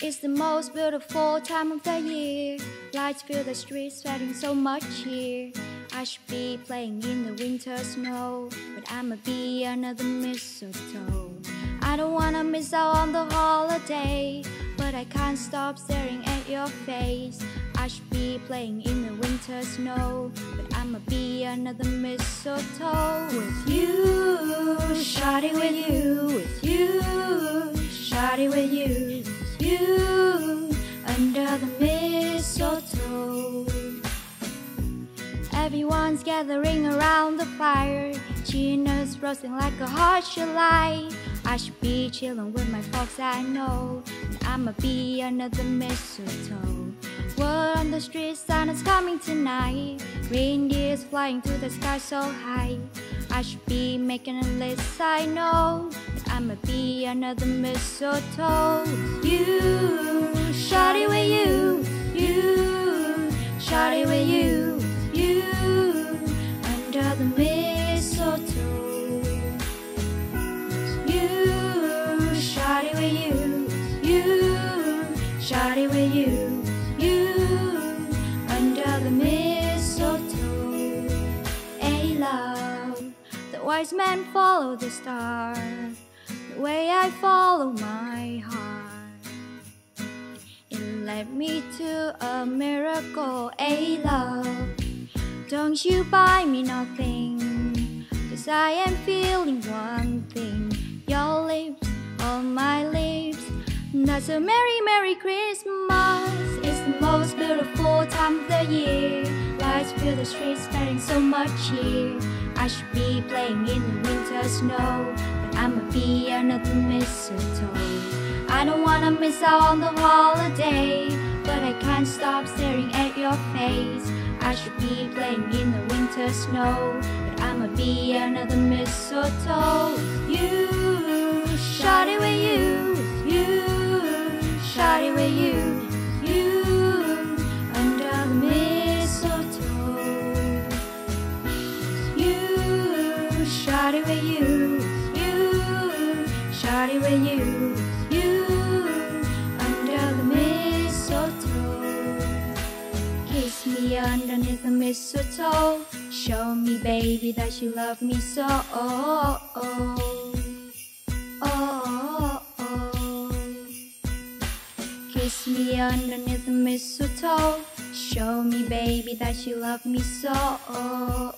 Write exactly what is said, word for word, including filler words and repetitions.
It's the most beautiful time of the year. Lights fill the streets, spreading so much cheer. I should be playing in the winter snow, but I'ma be under the mistletoe. I don't wanna miss out on the holiday, but I can't stop staring at your face. I should be playing in the winter snow, but I'ma be under the mistletoe. With you, shawty, with you, with you, shawty, with you, with you, under the mistletoe. Everyone's gathering around the fire, chinos roasting like a hot July. I should be chilling with my folks I know, and I'ma be under the mistletoe. Word on the street, Santa's coming tonight. Reindeers flying through the sky so high. I should be making a list, I know, and I'ma be under the mistletoe. You, shawty, with you, you, shawty, with you, you, under the mistletoe. You, shawty, with you, you, shawty, with you, you, under the mistletoe. Hey love, the wise men follow the star, the way I follow my heart. It led me to a miracle. Hey love, don't you buy me nothing, 'cause I am feeling one thing. Your lips on my lips, that's a merry, merry Christmas. It's the most beautiful time of the year. Lights fill the streets, spreading so much cheer. I should be playing in the winter snow, but I'ma be under the mistletoe. I don't wanna miss out on the holiday, but I can't stop staring at your face. I should be playing in the winter snow, but I'ma be under the mistletoe. You, shawty, with you, you, shawty, with you, you, under the mistletoe. You, shawty, with you, you, shawty, with you, you, under the mistletoe. Kiss me underneath the mistletoe. Show me, baby, that you love me so. Oh, oh, oh, oh. Kiss me underneath the mistletoe. Show me, baby, that you love me so.